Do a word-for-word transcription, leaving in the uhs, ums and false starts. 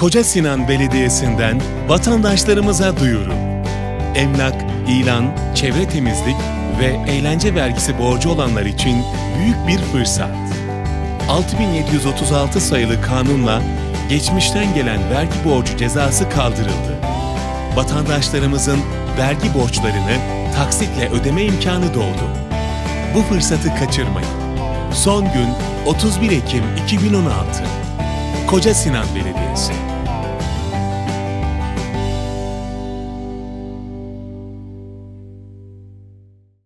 Kocasinan Belediyesi'nden vatandaşlarımıza duyuru. Emlak, ilan, çevre temizlik ve eğlence vergisi borcu olanlar için büyük bir fırsat. altı bin yedi yüz otuz altı sayılı kanunla geçmişten gelen vergi borcu cezası kaldırıldı. Vatandaşlarımızın vergi borçlarını taksitle ödeme imkanı doğdu. Bu fırsatı kaçırmayın. Son gün otuz bir Ekim iki bin on altı. Kocasinan Belediyesi.